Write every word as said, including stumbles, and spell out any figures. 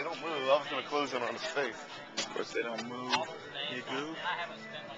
They don't move. I was going to close in on his face. Of course, they don't move. You do.